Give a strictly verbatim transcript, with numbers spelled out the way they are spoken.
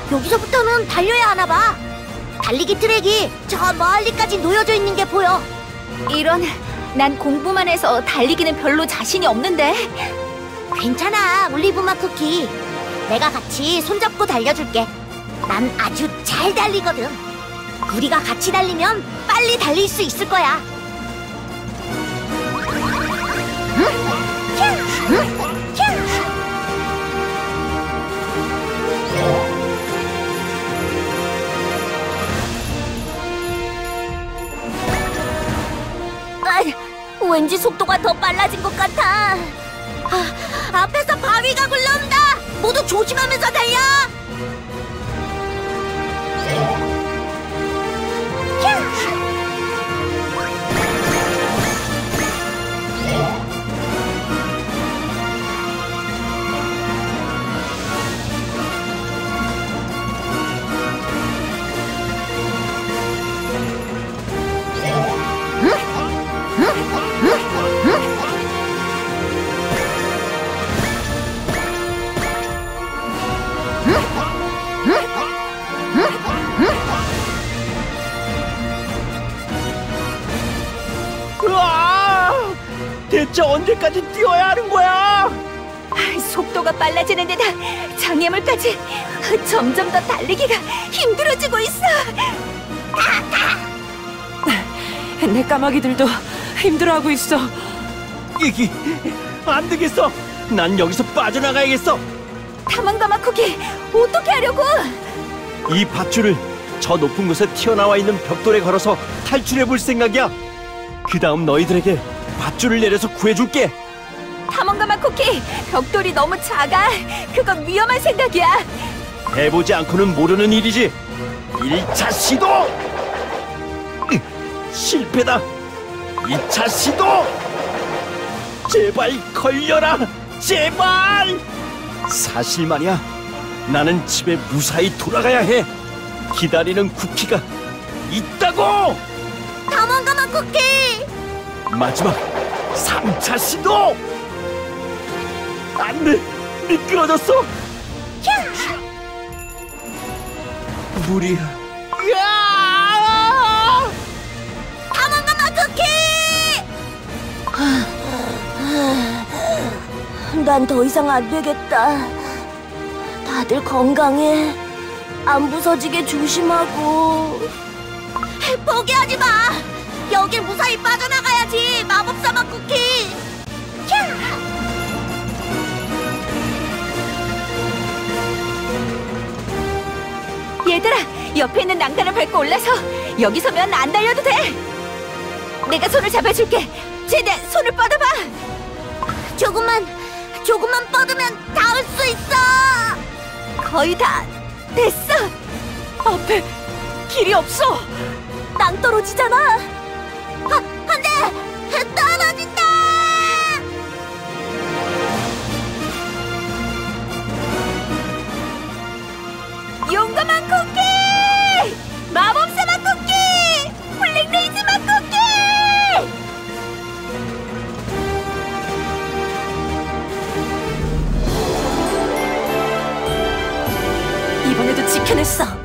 여기서부터는 달려야 하나 봐. 달리기 트랙이 저 멀리까지 놓여져 있는 게 보여. 이런, 난 공부만 해서 달리기는 별로 자신이 없는데. 괜찮아, 올리브마 쿠키. 내가 같이 손잡고 달려줄게. 난 아주 잘 달리거든. 우리가 같이 달리면 빨리 달릴 수 있을 거야. 응? 캬! 응? 캬! 아, 왠지 속도가 더 빨라진 것 같아. 아, 앞에서 바위가 굴러온다. 모두 조심하면서 달려. 으아! 대체 언제까지 뛰어야 하는 거야? 속도가 빨라지는 데다 장애물까지. 점점 더 달리기가 힘들어지고 있어. 내 까마귀들도 힘들어하고 있어. 이기, 안 되겠어. 난 여기서 빠져나가야겠어. 타만가마 쿠키, 어떻게 하려고? 이 밧줄을 저 높은 곳에 튀어나와 있는 벽돌에 걸어서 탈출해 볼 생각이야. 그 다음 너희들에게 밧줄을 내려서 구해줄게. 타만가마 쿠키, 벽돌이 너무 작아. 그건 위험한 생각이야. 해보지 않고는 모르는 일이지. 일 차 시도! 으, 실패다. 이 차 시도! 제발 걸려라! 제발! 사실 말이야, 나는 집에 무사히 돌아가야 해. 기다리는 쿠키가 있다고! 타만가마 쿠키! 마지막 삼 차 시도! 안 돼! 미끄러졌어! 물이... 으아! 타만가마 쿠키! 난 더 이상 안 되겠다. 다들 건강해. 안 부서지게 조심하고. 포기하지 마. 여길 무사히 빠져나가야지, 마법사막 쿠키. 얘들아, 옆에 있는 난간을 밟고 올라서 여기 서면 안 달려도 돼. 내가 손을 잡아줄게. 최대한 손을 뻗어봐. 조금만, 조금만 뻗으면 닿을 수 있어. 거의 다 됐어. 앞에 길이 없어. 낭떠러지잖아. 아, 안 돼! 떨어진다! 용감한 쿠키! 마법사막 쿠키! 블랙레이즈막 쿠키! 이번에도 지켜냈어.